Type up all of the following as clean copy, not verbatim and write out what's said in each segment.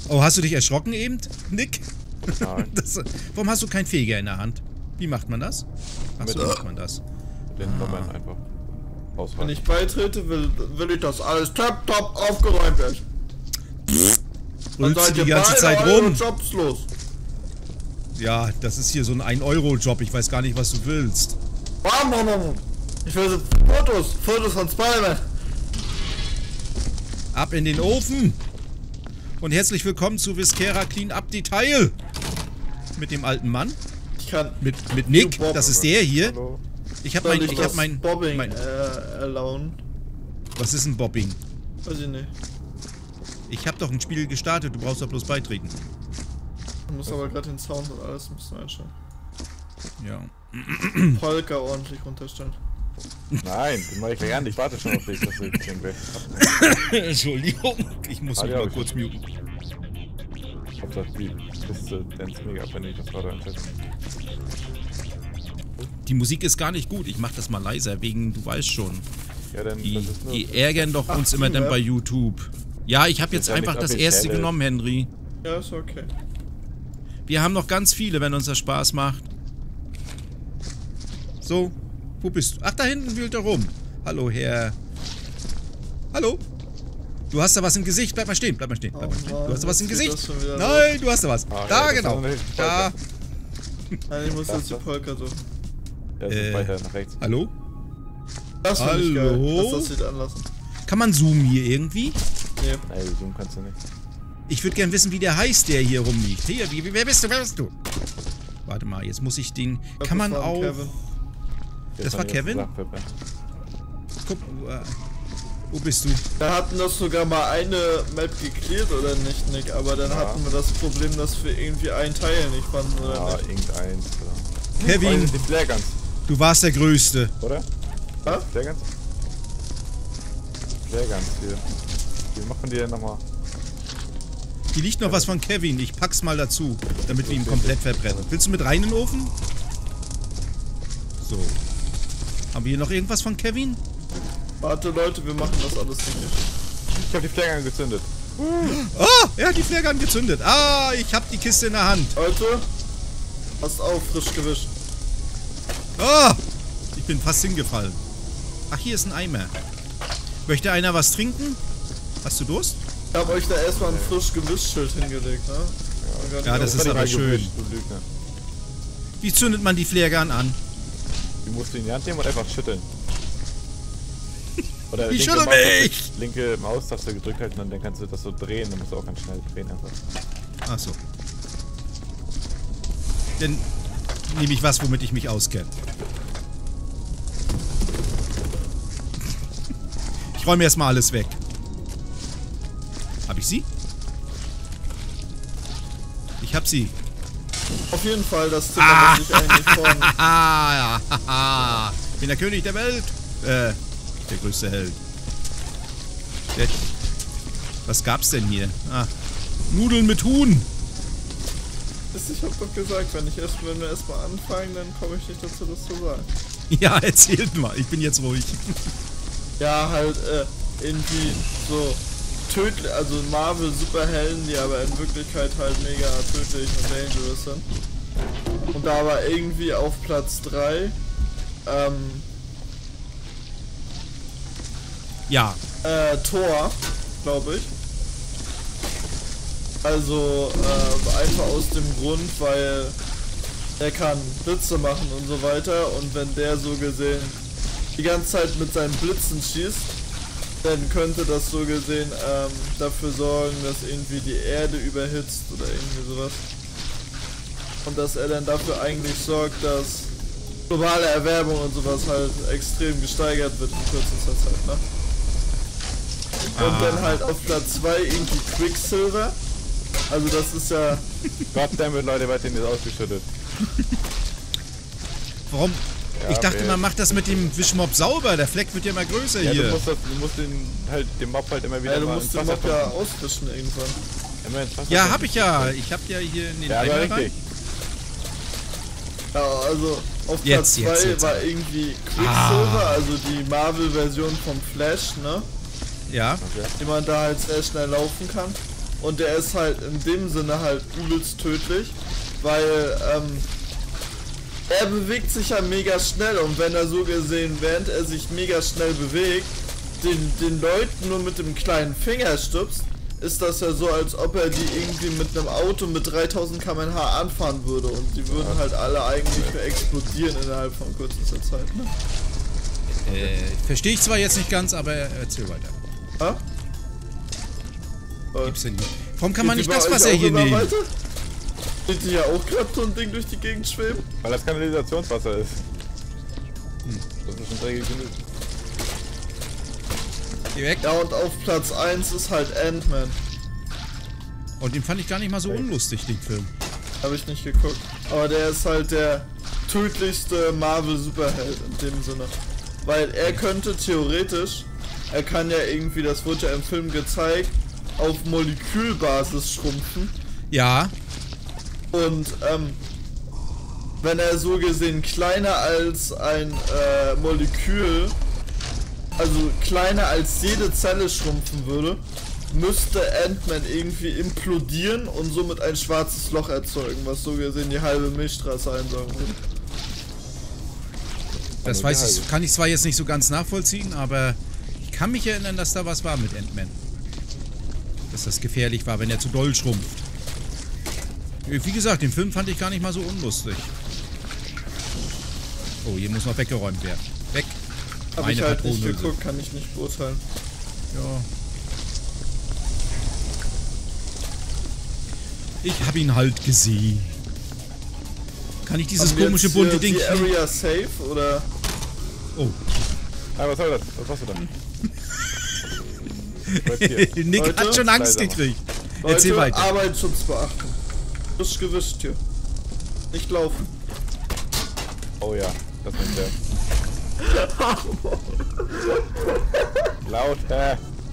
Oh, hast du dich erschrocken eben, Nick? Nein. Warum hast du keinen Feger in der Hand? Wie macht man das? Ach so macht man das. Den Nummern einfach Wenn aushalten. ich beitrete, will ich, dass alles top aufgeräumt ist. Dann Brüllst du seid die ihr ganze beide Zeit eure rum? Jobs los. Ja, das ist hier so ein 1-Euro-Job. Ich weiß gar nicht, was du willst. Bam. Ich will so Fotos von Spider-Man. Ab in den Ofen! Und herzlich willkommen zu Viscera Clean Up Detail! Mit dem alten Mann. Ich kann Mit Nick, Bob. das ist der hier. Hallo? Ich hab mein Bobbing mein- erlauben. Was ist ein Bobbing? Weiß ich nicht. Ich hab doch ein Spiel gestartet, du brauchst doch bloß beitreten. Du musst aber gerade den Sound und alles ein bisschen einstellen. Ja. Polka ordentlich runterstellen. Nein, den mach ich gleich an. Ich warte schon auf dich, dass du den weg. Entschuldigung, ich muss mich ja, mal hab ich kurz muten. Hauptsache die Liste dance mega ab, wenn ich das gerade einstelle. Die Musik ist gar nicht gut, ich mach das mal leiser, wegen, du weißt schon. Ja, dann Die, das ist nur. die ärgern doch uns immer dann bei YouTube. Ja, ich habe jetzt ja einfach nicht das offiziell. erste genommen, Henry. Ja, ist okay. Wir haben noch ganz viele, wenn uns das Spaß macht. So, wo bist du? Ach, da hinten wühlt er rum. Hallo, Herr. Hallo? Du hast da was im Gesicht. Bleib mal stehen, bleib mal stehen, bleib mal stehen. Mann, Du hast da was im jetzt geht Gesicht. das schon wieder Nein, du hast da was. Ah, Da, ja, das genau. ist eine Da. Nein, ich muss Das jetzt die das? Polka suchen. Ja, es ist weiter nach rechts. Hallo? Das finde ich geil. Hallo? Lass das Lied anlassen. Kann man zoomen hier irgendwie? Nee. Nein, zoomen kannst du nicht. Ich würde gern wissen, wie der heißt, der hier rumliegt. Hier, wer bist du, wer bist du? Warte mal, jetzt muss ich den... Kann man Das war auch... Kevin. Das war Kevin? Guck, wo bist du? Wir hatten das sogar mal eine Map geklärt, oder nicht, Nick? Aber dann Ja. hatten wir das Problem, dass wir irgendwie einen Teil nicht fanden, oder Ja, nicht? irgendeins. Oh, Kevin, die Flare Guns, du warst der Größte. oder? Was? Flare Guns? Flare Guns hier. Wie machen die denn nochmal? Hier liegt noch was von Kevin. Ich pack's mal dazu, damit wir ihn komplett verbrennen. Willst du mit rein in den Ofen? So. Haben wir hier noch irgendwas von Kevin? Warte, Leute, wir machen das alles nicht. Ich hab die Flare Gun gezündet. Oh, er hat die Flare Gun gezündet. Ah, ich hab die Kiste in der Hand. Leute, passt auf, frisch gewischt. Oh, ich bin fast hingefallen. Ach, hier ist ein Eimer. Möchte einer was trinken? Hast du Durst? Ich hab euch da erstmal ein frisch gewischt Schild hingelegt, ne? Ja, das ist Hat die aber schön. reingewischt, du Lügner. Wie zündet man die Flare Gun an? Die musst du in die Hand nehmen und einfach schütteln. Oder Ich linke schüttel Maustaste- mich! Linke Maustaste gedrückt halten und dann kannst du das so drehen. Dann musst du auch ganz schnell drehen einfach. Ach so. Dann nehme ich was, womit ich mich auskenne. Ich räume erstmal alles weg. Hab ich sie? Ich hab sie. Auf jeden Fall, das Zimmer muss ich eigentlich von... Ah, ja. Bin der König der Welt. Der größte Held. Was gab's denn hier? Ah, Nudeln mit Huhn. Ich hab doch gesagt, wenn wir erstmal anfangen, dann komme ich nicht dazu, das zu sagen. Ja, erzählt mal. Ich bin jetzt ruhig. Ja, halt, irgendwie so tödlich, also Marvel Superhelden, die aber in Wirklichkeit halt mega tödlich und dangerous sind. Und da war irgendwie auf Platz 3, Ja. Thor, glaube ich. Also, einfach aus dem Grund, weil er kann Blitze machen und so weiter, und wenn der so gesehen die ganze Zeit mit seinen Blitzen schießt, dann könnte das so gesehen dafür sorgen, dass irgendwie die Erde überhitzt oder irgendwie sowas. Und dass er dann dafür eigentlich sorgt, dass globale Erwärmung und sowas halt extrem gesteigert wird in kürzester Zeit, ne? Und dann halt auf Platz 2 irgendwie Quicksilver. Also das ist ja... Goddammit, Leute, wer hat den jetzt ausgeschüttet? Warum? Ja, Ich dachte, okay. man macht das mit dem Wischmopp sauber. Der Fleck wird ja immer größer Ja, hier. du musst den Mob halt immer wieder Ja, du mal musst ins den Wasser Mob ja pumpen. auswischen irgendwann. Immer ins Wasser Ja, pumpen. hab ich ja. Ich hab ja hier in den Ja, aber Eimer richtig. rein. Ja, also auf Jetzt, Platz 2 jetzt. war irgendwie Quicksilver, also die Marvel-Version vom Flash, ne? Ja. Okay. Die man da halt sehr schnell laufen kann. Und der ist halt in dem Sinne halt übelst tödlich, weil er bewegt sich ja mega schnell und wenn er so gesehen, während er sich mega schnell bewegt, den Leuten nur mit dem kleinen Finger stupst, ist das ja so, als ob er die irgendwie mit einem Auto mit 3000 km/h anfahren würde und die würden halt alle eigentlich explodieren innerhalb von kürzester Zeit, ne? Verstehe ich zwar jetzt nicht ganz, aber erzähl weiter. Ha? Gibt's denn hier? Warum kann man nicht das Wasser hier nehmen? Weiter? Sind die ja auch gerade so ein Ding durch die Gegend schweben? Weil das Kanalisationswasser ist. Das ist schon dreckig genug. Geh weg. Ja, und auf Platz 1 ist halt Ant-Man. Und den fand ich gar nicht mal so unlustig, den Film. Habe ich nicht geguckt. Aber der ist halt der tödlichste Marvel-Superheld in dem Sinne. Weil er könnte theoretisch, er kann ja irgendwie, das wurde ja im Film gezeigt, auf Molekülbasis schrumpfen. Ja. Und wenn er so gesehen kleiner als ein Molekül, also kleiner als jede Zelle schrumpfen würde, müsste Ant-Man irgendwie implodieren und somit ein schwarzes Loch erzeugen, was so gesehen die halbe Milchstraße einsaugen würde. Das kann ich zwar jetzt nicht so ganz nachvollziehen, aber ich kann mich erinnern, dass da was war mit Ant-Man. Dass das gefährlich war, wenn er zu doll schrumpft. Wie gesagt, den Film fand ich gar nicht mal so unlustig. Oh, hier muss noch weggeräumt werden. Weg! Hab ich halt nicht geguckt, kann ich nicht beurteilen. Ja. Ich hab ihn halt gesehen. Kann ich dieses komische bunte Ding... Die Area safe, oder? Oh. Ah, was soll das? Was hast du da? Nick Leute, hat schon Angst gekriegt. Erzähl Leute, weiter. Arbeitsschutz beachten. Frisch gewischt hier. Nicht laufen. Oh ja, das ist der. Lauter.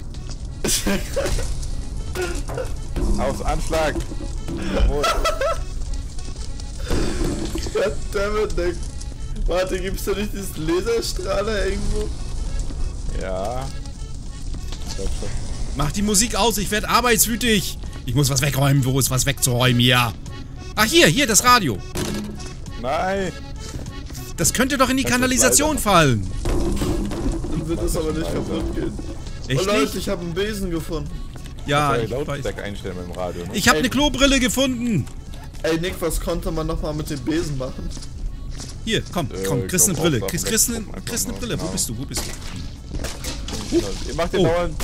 Auf Anschlag. Jawohl. Goddammit, Nick. Warte, gibt's da nicht diesen Laserstrahler irgendwo? Ja. Ich glaub schon. Mach die Musik aus, ich werde arbeitswütig. Ich muss was wegräumen, wo ist was wegzuräumen, ja. Ach, hier, das Radio. Nein. Das könnte doch in die Kanalisation fallen. Dann wird es aber nicht kaputt gehen. Echt Oh Leute, nicht? ich habe einen Besen gefunden. Ja, Ich ich kann weiß. Lautstärke einstellen mit dem Radio, ne? Ich habe eine Klobrille gefunden. Ey Nick, was konnte man nochmal mit dem Besen machen? Hier, komm, ich kriegst eine glaub, Brille. auch Kriegst Sachen eine weggucken, einfach Brille. nur. Wo bist du? Ihr macht den Oh. dauernd.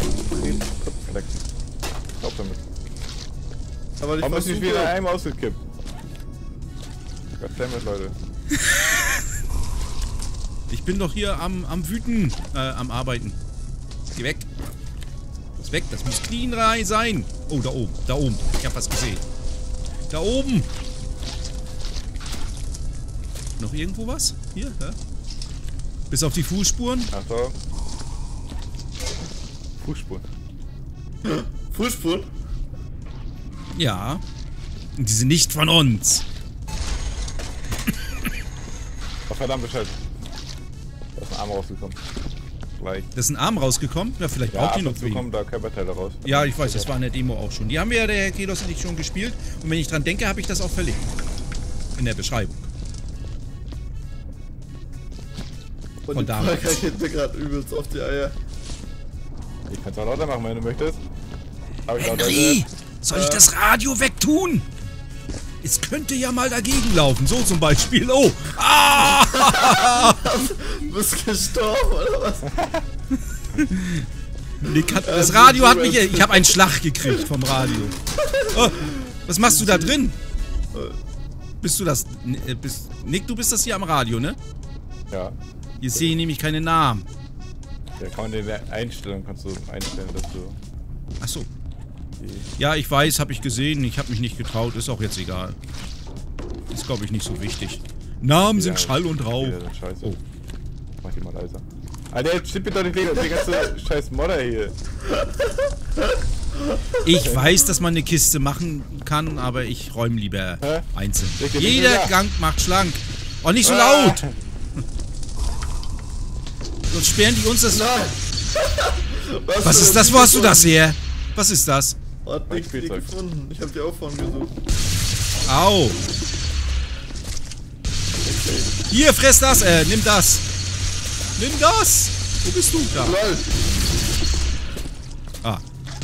Glaub damit. Aber ich Warum ist nicht versuche... wieder einem ausgekippt? Goddammit, Leute. Ich bin doch hier am Wüten, am Arbeiten. Geh weg. Ist weg, das muss clean rein sein. Oh, da oben. Ich hab was gesehen. Da oben. Noch irgendwo was? Hier, hä? Bis auf die Fußspuren. Achtung. Fußspuren. Fußspuren? Ja. Und die sind nicht von uns. Oh, verdammt Bescheid. Da ist ein Arm rausgekommen. Gleich. Da ist ein Arm rausgekommen. Ja, vielleicht braucht die noch dazu kommen da Körperteile raus. Ja, ich weiß, das war in der Demo auch schon. Die haben wir ja, der Herr Kelos und ich, schon gespielt. Und wenn ich dran denke, habe ich das auch verlinkt. In der Beschreibung. Und Von die damals. Polka geht mir gerade übelst auf die Eier. Ich kann es auch lauter machen, wenn du möchtest. Aber ich lauter Henry, soll ich das Radio wegtun? Es könnte ja mal dagegen laufen. So zum Beispiel. Oh! Ah! Du bist gestorben, oder was? Nick hat, das Radio hat mich... Ich habe einen Schlag gekriegt vom Radio. Oh, was machst du da drin? Bist du das... Nick, du bist das hier am Radio, ne? Ja. Hier sehe ich nämlich keine Namen. Ja, kann man in der Einstellung kannst du einstellen, dass du Ach so. die... Ja, ich weiß, habe ich gesehen. Ich habe mich nicht getraut. Ist auch jetzt egal. Ist, glaube ich, nicht so wichtig. Namen sind Schall und Rauch. Ja, sind scheiße. Oh. Mach die mal leiser. Alter, jetzt stimmt mir doch nicht die ganze scheiß Modder hier. Ich weiß, dass man eine Kiste machen kann, aber ich räume lieber Hä? einzeln. Richtig, Jeder ja. Gang macht schlank. Oh, nicht so laut! Sonst sperren die uns das... Nein! Was ist das? Wo hast du das her? Was ist das? Hat nichts hier Spielzeug. gefunden. Ich hab die auch vorhin gesucht. Au! Hier, fress das, nimm das! Nimm das! Wo bist du? Da. Lol. Ah.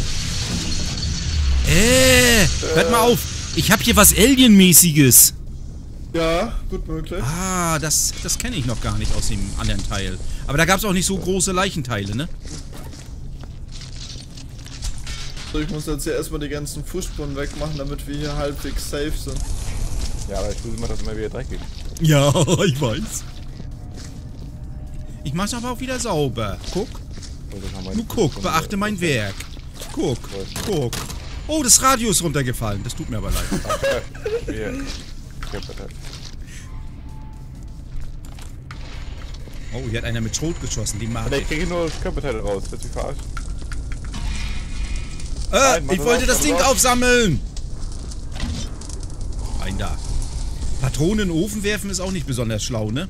Hört mal auf! Ich hab hier was Alien-mäßiges! Ja, gut möglich. Ah, das kenne ich noch gar nicht aus dem anderen Teil. Aber da gab es auch nicht so große Leichenteile, ne? So, ich muss jetzt hier erstmal die ganzen Fußspuren wegmachen, damit wir hier halbwegs safe sind. Ja, aber ich will immer, dass immer wieder dreckig. Ja, ich weiß. Ich mach's aber auch wieder sauber. Guck. Du guck, beachte mein Werk. Guck, guck. Oh, das Radio ist runtergefallen. Das tut mir aber leid. Hier. Oh, hier hat einer mit Schrot geschossen. Die mag Aber ich ich. kriege nur das Körperteil raus. Wird mich verarscht? Ich mach wollte das das Ding auf. aufsammeln. Rein da. Patronen in den Ofen werfen ist auch nicht besonders schlau, ne?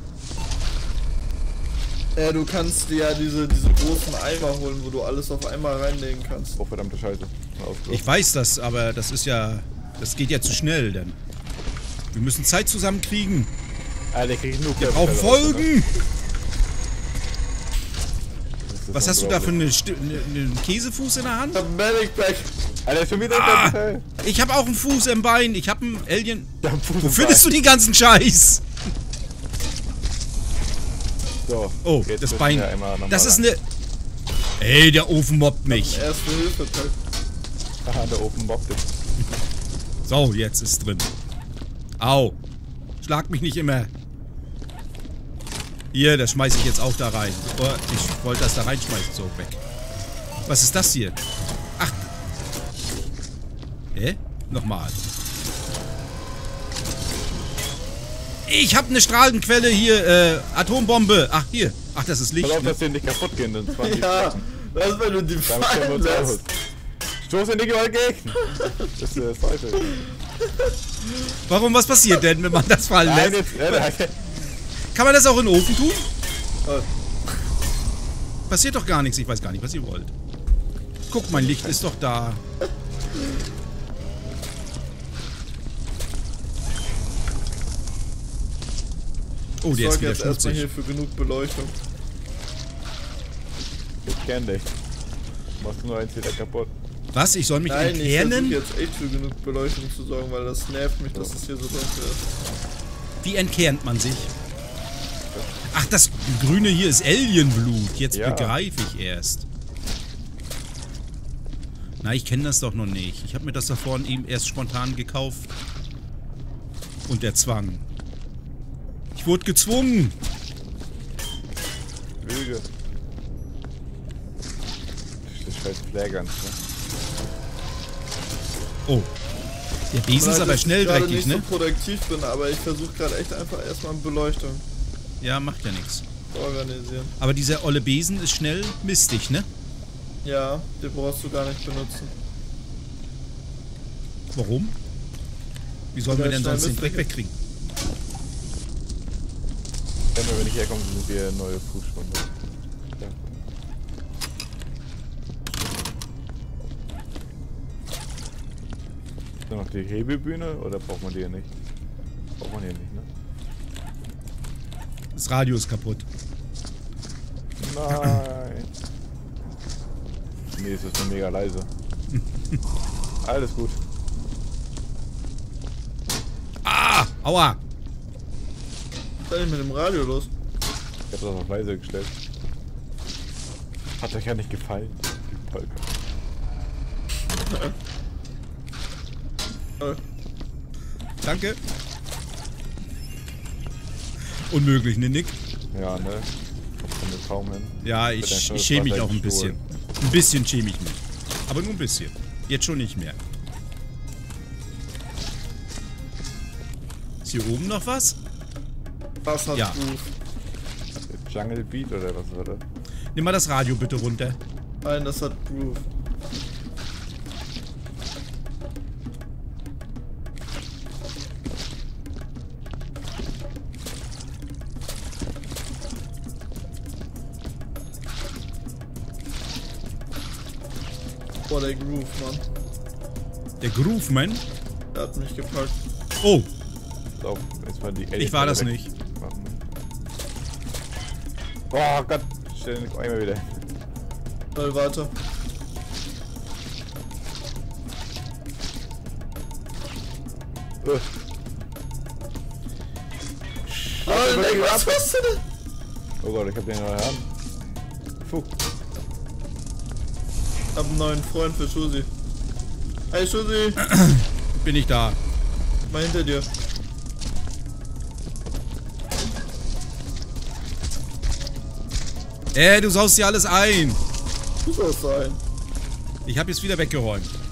Ja, du kannst dir ja diese großen Eimer holen, wo du alles auf einmal reinlegen kannst. Oh, verdammte Scheiße. Ich weiß das, aber das ist ja... Das geht ja zu schnell, denn... Wir müssen Zeit zusammenkriegen. Alter, ich kriege nur Wir brauchen Folgen. Was hast du da für einen Käsefuß in der Hand? Medic Pack. Alter, schon wieder ein Körperteil. Ich habe auch einen Fuß im Bein. Ich habe einen Alien... Ja, ein Fuß Wo im findest du Bein. den ganzen Scheiß? So, Oh, jetzt das müssen Bein. wir einmal nochmal Das ist ran. eine... Ey, der Ofen mobbt mich. Erste Hilfe Pack. Aha, der Ofen bobbt jetzt. So, jetzt ist drin. Au. Schlag mich nicht immer. Hier, das schmeiße ich jetzt auch da rein. Oh, ich wollte das da reinschmeißen. So, weg. Was ist das hier? Ach. Hä? Nochmal. Ich habe eine Strahlenquelle hier. Atombombe. Ach, hier. Ach, das ist Licht. Pass auf, Ne? dass die nicht kaputt gehen, dann 20 Ja, das ist, wenn du die Damit können wir fallen uns lässt. aus. Stoß in die Gewalt gegen! Das ist der Teufel. Warum? Was passiert denn, wenn man das fallen Nein, lässt? jetzt. Kann man das auch in den Ofen tun? Oh. Passiert doch gar nichts. Ich weiß gar nicht, was ihr wollt. Guck, mein Licht ist doch da. Oh, der ist Sorge wieder jetzt erstmal schmutzig. hier für genug Beleuchtung. Ich kenn dich. Machst du nur eins wieder kaputt. Was? Ich soll mich Nein, ich versuche entkernen? jetzt echt für genug Beleuchtung zu sorgen, weil das nervt mich, dass es hier so dunkel ist. Wie entkernt man sich? Ach, das Grüne hier ist Alienblut. Jetzt Ja. begreife ich erst. Na, ich kenne das doch noch nicht. Ich habe mir das da vorhin eben erst spontan gekauft. Und der Zwang. Ich wurde gezwungen. Lüge. Das scheiß Flaggern, ne? Oh. Der Besen ist Weil aber ich schnell gerade dreckig, nicht ne? so produktiv bin, aber ich versuche gerade echt einfach erstmal Beleuchtung Ja, macht ja nichts. zu organisieren. Aber dieser olle Besen ist schnell mistig, ne? Ja, den brauchst du gar nicht benutzen. Warum? Wie sollen wir Weil denn schnell sonst den Dreck mistig ist. wegkriegen? Wenn ich herkomme, sind wir neue Fußspuren. Ja. Ist da noch die Hebebühne oder braucht man die hier nicht? Braucht man hier nicht, ne? Das Radio ist kaputt. Nein! Nee, es ist nur mega leise. Alles gut. Ah! Aua! Was ist denn mit dem Radio los? Ich hab das auf leise gestellt. Hat euch ja nicht gefallen, die Polka. Danke. Unmöglich, ne, Nick? Ja, ne? Kommt mir kaum hin. Ja, Mit ich einem schäme mich Wasser auch ein bisschen. Ein bisschen schäme ich mich. Aber nur ein bisschen. Jetzt schon nicht mehr. Ist hier oben noch was? Was hat Ja. Groove? Jungle Beat oder was war das? Nimm mal das Radio bitte runter. Nein, das hat Groove. Boah, der Groove, Mann. Der Grooveman. Der hat mich gepackt. Oh, So, jetzt mal die ich war das nicht. Oh Gott, stell den einmal wieder. Warte. Was hast du denn? Oh Gott, ich hab den neuen Hand. Puh. Ich hab einen neuen Freund für Schusi. Hey Schusi, Bin ich da. mal hinter dir. Du saust dir alles ein. Du sollst sein. Ich habe jetzt wieder weggeräumt.